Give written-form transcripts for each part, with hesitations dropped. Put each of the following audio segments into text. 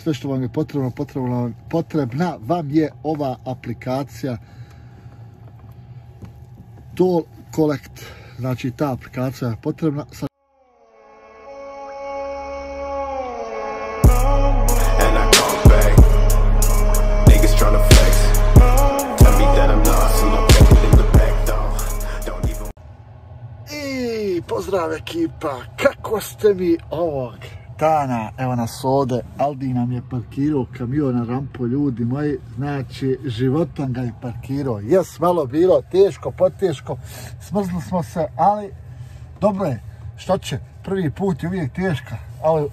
sve što vam je potrebna vam je ova aplikacija Toll Collect. Znači ta aplikacija je potrebna. I pozdrav ekipa, kako ste mi ovog dana? Evo nas ovdje, Aldi nam je parkirao kamion na rampu, ljudi moji, znači životom ga je parkirao. Jes, malo bilo teško, poteško, smrznuli smo se, ali dobro je, što će, prvi put je uvijek teška, ali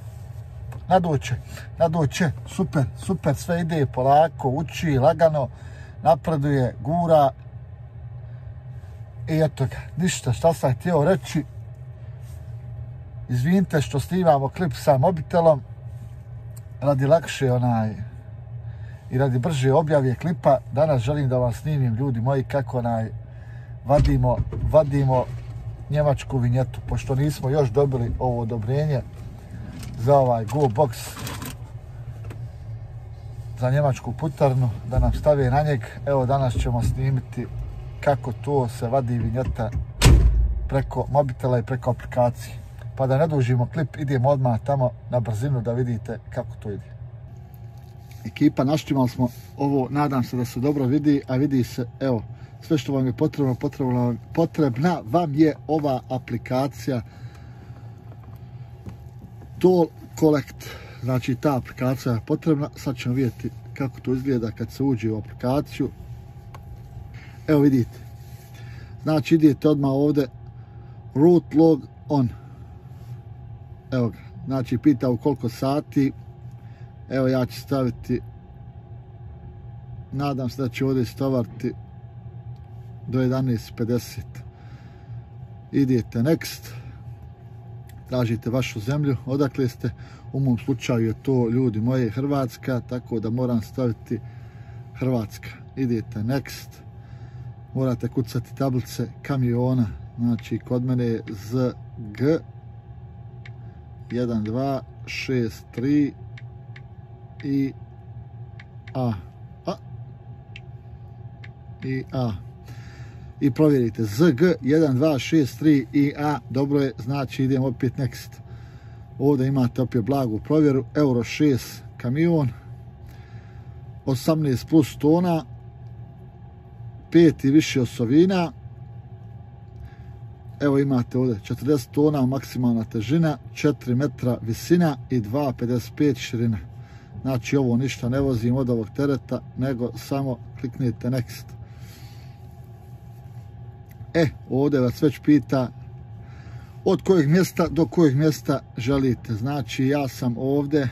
nadoće, super, sve ide polako, uči, lagano, napreduje, gura. I eto ga, ništa, šta sam htio reći, izvinite što snimamo klip sa mobitelom, radi lakše i radi brže objave klipa, danas želim da vam snimim, ljudi moji, kako vadimo njemačku vinjetu, pošto nismo još dobili ovo odobrenje za ovaj Go Box, za njemačku putarnu, da nam stave na njeg. Evo danas ćemo snimiti kako to se vadi vinjeta preko mobitela i preko aplikacije. Pa da ne dužimo klip, idemo odmah tamo na brzinu da vidite kako to ide. Ekipa, naštimali smo ovo, nadam se da se dobro vidi, a vidi se, evo, sve što vam je potrebna vam je ova aplikacija Toll Collect. Znači ta aplikacija je potrebna, sad ćemo vidjeti kako to izgleda kad se uđe u aplikaciju. Evo vidite, znači idete odmah ovdje route log on, evo ga, znači pita u koliko sati, evo ja ću staviti, nadam se da će ovdje istovariti do 11:50, idete next, tražite vašu zemlju, odakle ste, u mom slučaju je to, ljudi moji, Hrvatska, tako da moram staviti Hrvatska, idete next. Morate kucati tablice kamiona, znači kod mene je ZG 1263 i A. I provjerite ZG 1263 i A, dobro je, znači idemo opet next. Ovdje imate opet blagu provjeru, Euro 6 kamion, 18 plus tona, 5 i više osovina. Evo imate ovdje 40 tona maksimalna težina, 4 metra visina i 2,55 širina. Znači ovo ništa ne vozim od ovog tereta, nego samo kliknite next. Ovdje vas već pita od kojeg mjesta do kojeg mjesta želite. Znači ja sam ovdje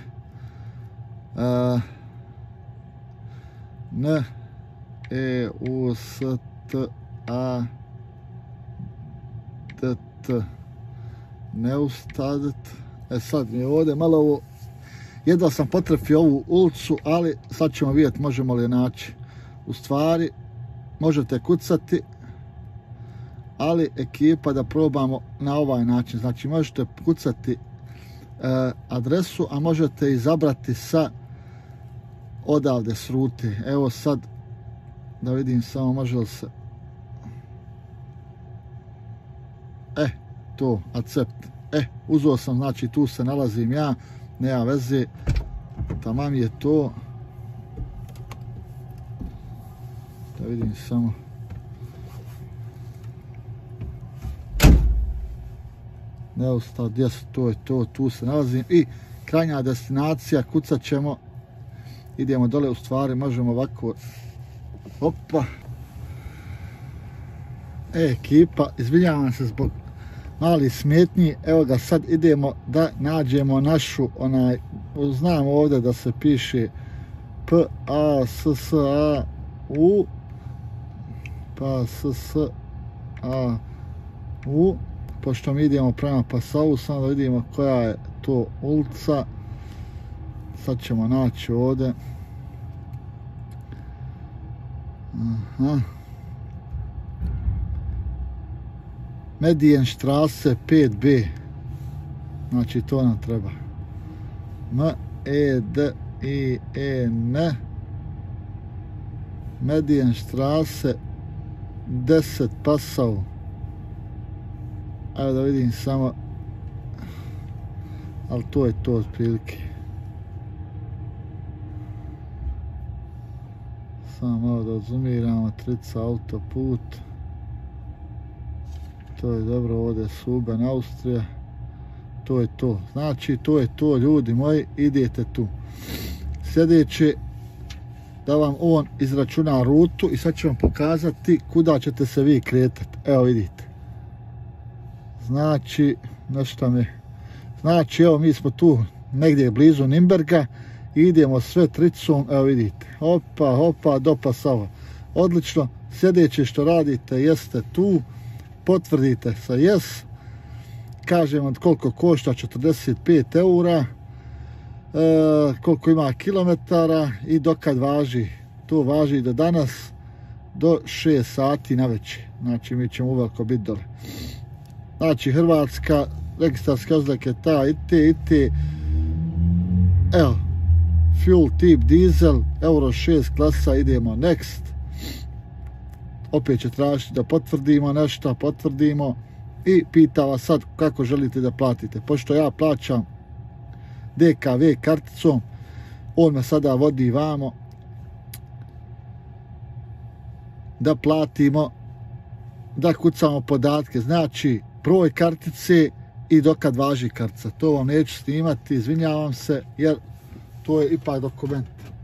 Neustadt. Sad mi je ovdje malo ovo, jedva sam potrefio ovu ulicu, ali sad ćemo vidjeti možemo li je naći. U stvari možete kucati, ali ekipa da probamo na ovaj način. Znači možete kucati adresu, a možete izabrati sa odavde s rute. Evo sad da vidim samo može li se, to accept, uzeo sam, znači tu se nalazim ja, nema veze, tamam je to, da vidim samo, Neustadt, yes, to je to, tu se nalazim i krajnja destinacija, kucat ćemo, idemo dole, u stvari možemo ovako, opa, ekipa, izvinjavam se zbog malih smetnji, evo ga, sad idemo da nađemo našu, znam ovdje da se piše P-A-S-S-A-U, Pa-S-S-A-U, pošto mi idemo prema Passau, samo da vidimo koja je to ulica, sad ćemo naći ovdje, Medienstraße 5B, znači to nam treba, Medien Medienstraße 10 Passau. Ajde da vidim samo, ali to je to otprilike. Samo malo da odzumiramo, Trica autoput. To je dobro, ovdje je Suben, Austrija. To je to. Znači, to je to, ljudi moji, idete tu. Sljedeće, da vam on izračuna rutu i sad ću vam pokazati kuda ćete se vi kretati. Evo vidite. Znači, nešto mi... Znači, evo mi smo tu negdje blizu Nimberga. Idemo sve Tricom, evo vidite. Hopa, hopa, do Passau. Odlično. Sljedeće što radite jeste tu. Potvrdite sa yes. Kažem vam koliko košta, 45 eura. Koliko ima kilometara i dokad važi. To važi do danas do 6 sati na večer. Znači mi ćemo uveliko biti dole. Znači Hrvatska, registarske oznake ta i te. Evo, fuel tip diesel, euro 6 klasa, idemo next. Opet će tražiti da potvrdimo nešto, potvrdimo. I pita vas sad kako želite da platite. Pošto ja plaćam DKV karticom, on me sada vodi vamo da platimo, da kucamo podatke, znači broj kartice i dokad važi kartica. To vam neću snimati, izvinjavam se, jer to je ipak dokument.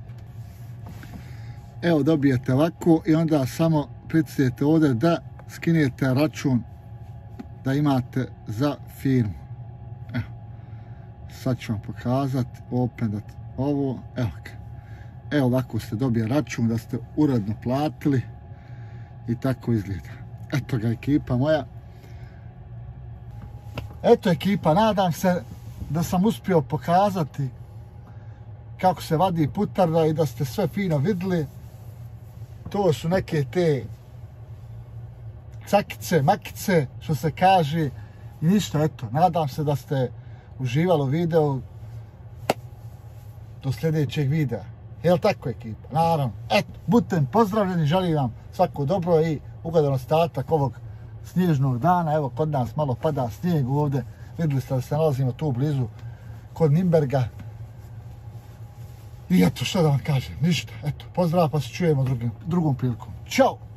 Evo dobijete ovako i onda samo pritisnete ovdje da skinete račun da imate za firmu. Evo. Sad ću vam pokazati, openat ovo, evo ga. Evo ovako ste dobije račun da ste uredno platili i tako izgleda. Eto ga ekipa moja. Eto ekipa, nadam se da sam uspio pokazati kako se vadi putarda i da ste sve fino vidjeli. To su neke te cakice, makice, što se kaže. I ništa, eto, nadam se da ste uživali u videu. Do sljedećeg videa. Jel tako ekipa? Naravno. Eto, budite pozdravljeni, želim vam svako dobro i ugodan ostatak ovog snježnog dana. Evo, kod nas malo pada snijeg ovdje. Vidjeli ste da se nalazimo tu blizu kod Nimberga. I eto, što da vam kažem, ništa. Eto, pozdrav, pa se čujemo drugom prilikom. Ćao!